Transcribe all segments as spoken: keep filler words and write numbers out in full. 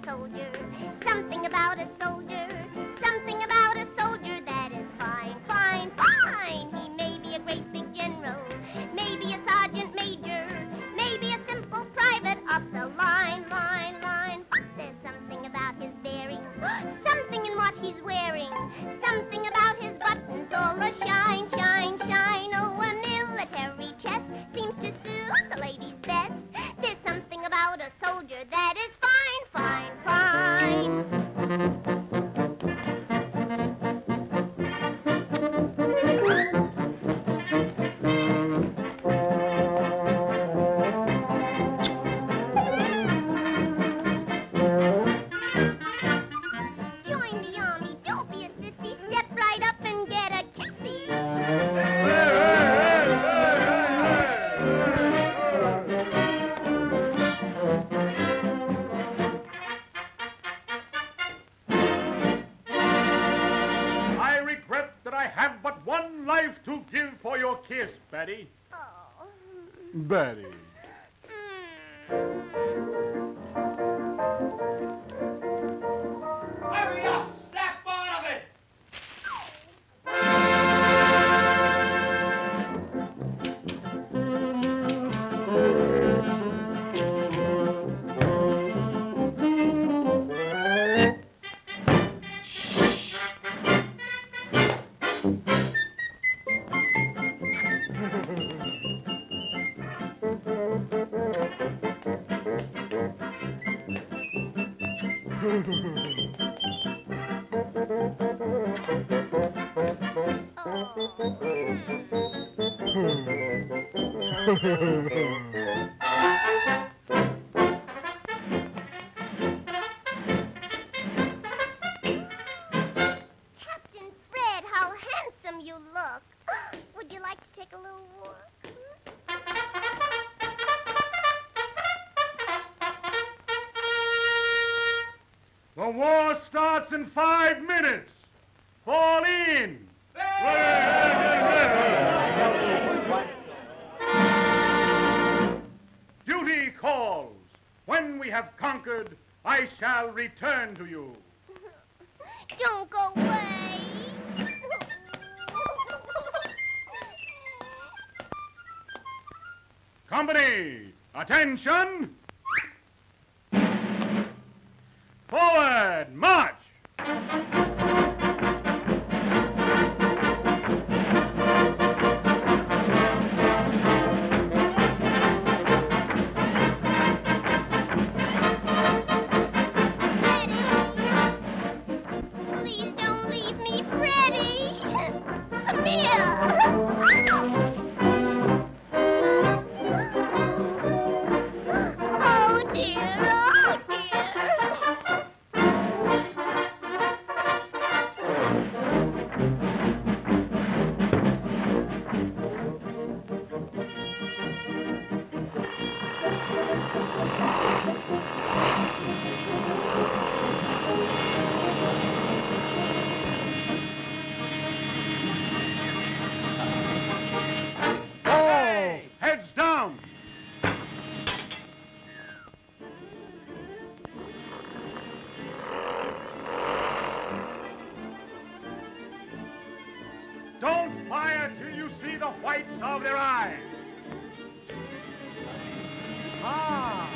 soldier. Something about a soldier. Something about a soldier that is fine, fine, fine. He may be a great big general, maybe a sergeant major, maybe a simple private up the line, line, line. But there's something about his bearing, something in what he's wearing, something about his buttons all a shine, shine, shine. Oh, a military chest seems to suit the ladies best. There's something about a soldier that is fine, fine, fine. Join the army, don't be a sissy, step right up and get a kissy. I regret that I have but one life to give for your kiss, Betty. Oh. Betty. Hurry up! Snap out of it! Captain Fred, how handsome you look. Would you like to take a little walk? The war starts in five minutes. Fall in. Duty calls. When we have conquered, I shall return to you. Don't go away. Company, attention. Forward, march. Please don't leave me, Freddie. Come here. Oh, dear. Oh, dear. Oh, heads down. Don't fire till you see the whites of their eyes. Ah.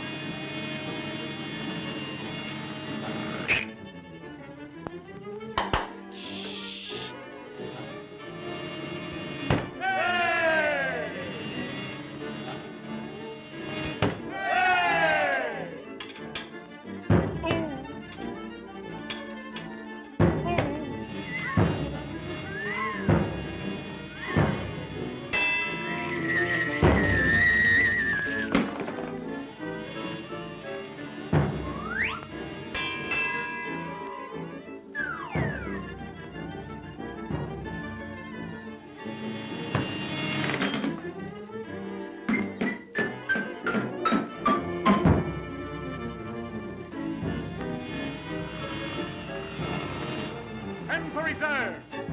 Hey! Hey! Ooh. Send for reserve.